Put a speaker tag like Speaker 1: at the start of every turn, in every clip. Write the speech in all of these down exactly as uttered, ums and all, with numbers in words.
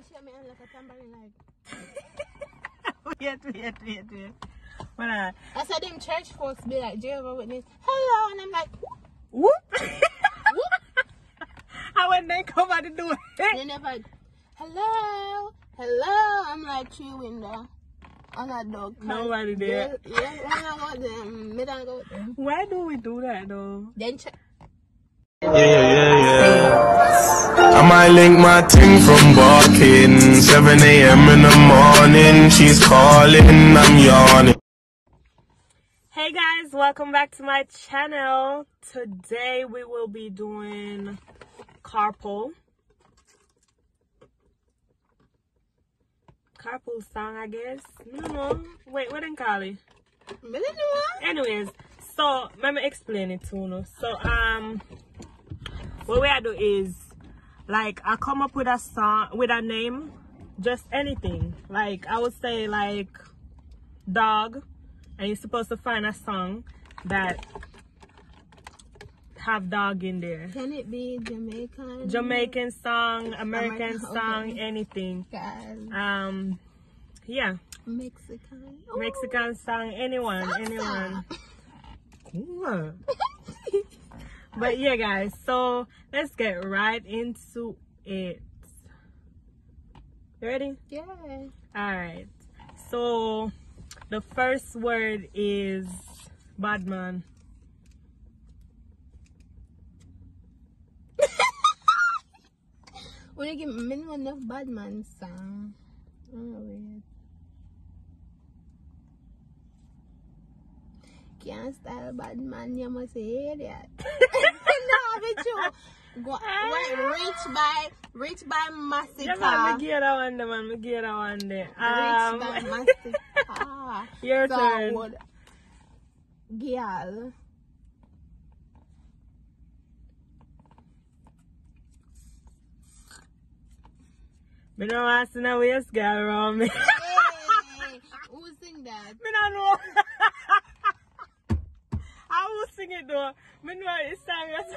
Speaker 1: shake me hand like a tambourine like.
Speaker 2: Wait, wait, wait, wait. What I?
Speaker 1: I said them church folks be like Jehovah's Witness. Hello, and I'm like,
Speaker 2: Whoop.
Speaker 1: whoop.
Speaker 2: And when they come out the door,
Speaker 1: They never. Hello, hello. I'm like through window. On that dog.
Speaker 2: nobody there.
Speaker 1: Yeah, yeah, when I go them, me don't go with them.
Speaker 2: Why do we do that though?
Speaker 1: Then check.
Speaker 3: Yeah, yeah, yeah, yeah. I might link my ting from barking. seven a m in the morning. She's calling, I'm yawning.
Speaker 2: Hey guys, welcome back to my channel. Today we will be doing carpool. Carpool song, I guess. No, no. Wait, what did call it?
Speaker 1: Me don't know.
Speaker 2: Anyways, so let me explain it to you. So um, what we do is like I come up with a song with a name, just anything. Like I would say like dog, and you're supposed to find a song that have dog in there.
Speaker 1: Can it be Jamaican?
Speaker 2: Jamaican song, American
Speaker 1: American,
Speaker 2: song,
Speaker 1: okay.
Speaker 2: anything.
Speaker 1: God.
Speaker 2: Um, yeah.
Speaker 1: Mexican.
Speaker 2: Mexican song, anyone,
Speaker 1: Salsa.
Speaker 2: anyone. Cool. But yeah, guys, so let's get right into it. You ready?
Speaker 1: Yeah.
Speaker 2: All right. So the first word is bad man.
Speaker 1: When you give me enough bad man song. Oh, weird. Can't style bad man, you must say that. No, be true. Go, wait, reach by, reach by Massacre.
Speaker 2: Yeah, man, me get that one there, man. Me get that one there. Um,
Speaker 1: Reach by Massacre.
Speaker 2: your
Speaker 1: so
Speaker 2: turn.
Speaker 1: Would, girl.
Speaker 2: Me don't want to see no waist girl around me.
Speaker 1: Hey, who sing that?
Speaker 2: Me don't know. I will sing it though. Me know it's song.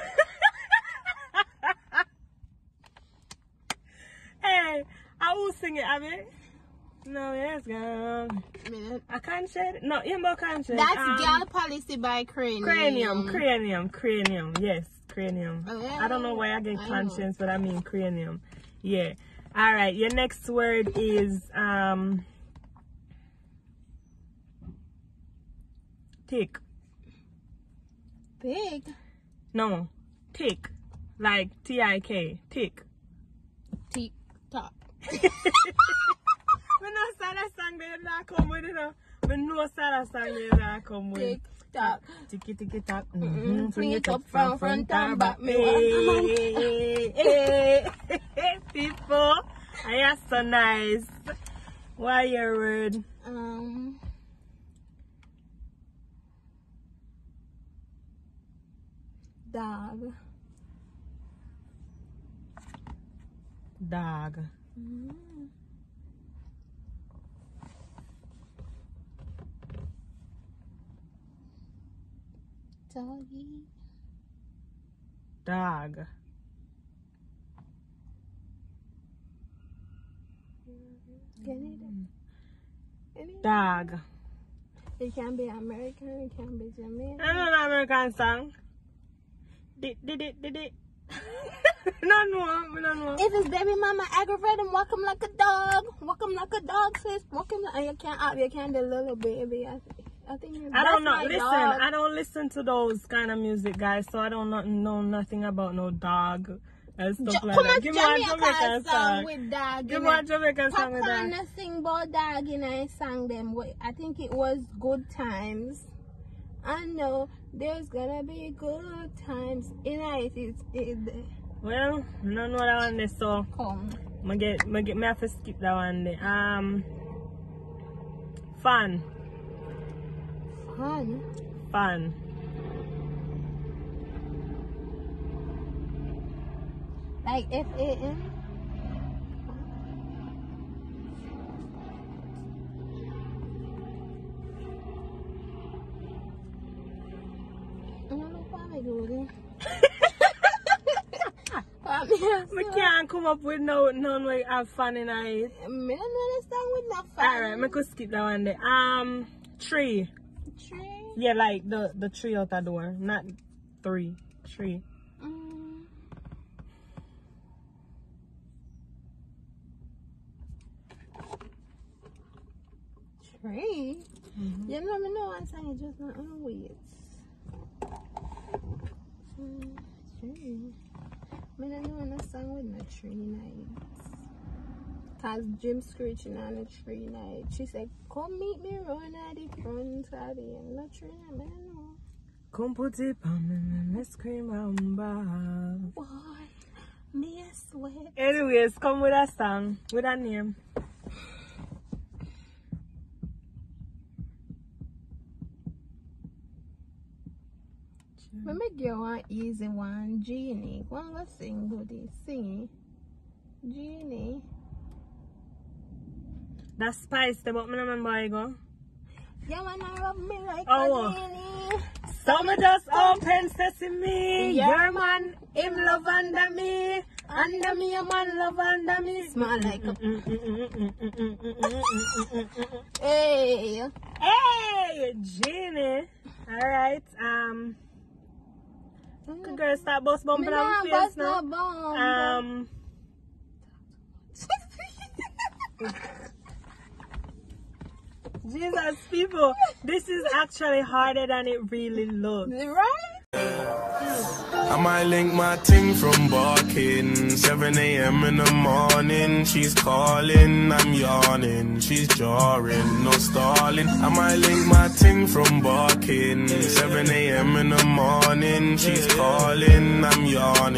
Speaker 2: Hey, I will sing it, Abby. No, yes, girl.
Speaker 1: Me-
Speaker 2: I can't share it. No, you more can't share it.
Speaker 1: That's
Speaker 2: Um,
Speaker 1: Girl Policy by Cranium.
Speaker 2: Cranium, cranium, cranium. Yes, cranium.
Speaker 1: Oh, yeah,
Speaker 2: I don't know why I get
Speaker 1: I know.
Speaker 2: conscience, but I mean cranium. Yeah. All right. Your next word is um. Tick.
Speaker 1: Big.
Speaker 2: No, tick. Like T I K. Tick.
Speaker 1: Tick tock.
Speaker 2: We know Sarah song they not come with it. We know Sarah song they not come with.
Speaker 1: Tick tock.
Speaker 2: Ticky ticky tock.
Speaker 1: Mm-hmm.
Speaker 2: Fling it up from front and back. Me hey, hey, hey, people, I are so nice. Why your word?
Speaker 1: Um. Dog.
Speaker 2: Dog.
Speaker 1: Mm. Doggy.
Speaker 2: Dog.
Speaker 1: Get it? Any-
Speaker 2: Dog.
Speaker 1: It can be American, it can be Jamaican.
Speaker 2: I know an American song. Did did it did it. No no, me no know.
Speaker 1: If it's baby mama aggravate him, walk him like a dog. Walk him like a dog, sis. Walk him like, you can't out, you can't do little baby. I, th- I think you're
Speaker 2: I don't know.
Speaker 1: my
Speaker 2: Listen,
Speaker 1: dog.
Speaker 2: I don't listen to those kind of music, guys. So I don't not know nothing about no dog and stuff
Speaker 1: Jo-
Speaker 2: like
Speaker 1: come
Speaker 2: that.
Speaker 1: on,
Speaker 2: Give me one
Speaker 1: Jamaican
Speaker 2: Jamaican
Speaker 1: song
Speaker 2: song.
Speaker 1: with dog.
Speaker 2: Give
Speaker 1: in
Speaker 2: me one
Speaker 1: it.
Speaker 2: Jamaican song with
Speaker 1: Popcorn
Speaker 2: that.
Speaker 1: a sing about dog and I sang them. Wait, I think it was Good Times. I know there's gonna be good times in it. It's it.
Speaker 2: Well, I don't know that one there, so
Speaker 1: Come.
Speaker 2: I get, I get, me have to skip that one there. Um, fun,
Speaker 1: Fun.
Speaker 2: fun.
Speaker 1: Like F A N. I don't know why I do this. Yes,
Speaker 2: I can't come up with no none where have fun in it.
Speaker 1: I don't understand with no fun.
Speaker 2: Alright, I could skip that one there. Um, tree.
Speaker 1: Tree?
Speaker 2: Yeah, like the, the tree out the door. Not three. Tree.
Speaker 1: Mm. Tree? Mm-hmm. You know me know one song, you just not on weights. Mm, tree. I don't know a song with no tree nights. Cause Jim screeching on a tree night. She said, come meet me run at the front of the end. No tree night, I don't know.
Speaker 2: Come put it on me and let's scream and bow.
Speaker 1: Boy, me a sweat.
Speaker 2: Anyways, come with a song, with a name.
Speaker 1: Let me give one easy one. Genie. One go sing goodie. Sing it. Genie.
Speaker 2: That's Spice, but I remember I go.
Speaker 1: You wanna rub me like
Speaker 2: Oh.
Speaker 1: a genie?
Speaker 2: So me just open sesame.
Speaker 1: Yeah.
Speaker 2: Your man, him love under me. Under me, your man love under me.
Speaker 1: Smell like a... Hey.
Speaker 2: Hey, Genie. Alright, um... Good girl, start bust bumping
Speaker 1: Me
Speaker 2: on
Speaker 1: nah
Speaker 2: face
Speaker 1: bust
Speaker 2: now.
Speaker 1: no bump.
Speaker 2: Um... Jesus, people, this is actually harder than it really looks.
Speaker 1: Right?
Speaker 3: I might link my ting from barking. seven A M in the morning. She's calling, I'm yawning. She's jarring, no stalling. I might link my ting from barking. seven A M in the morning. She's calling, I'm yawning.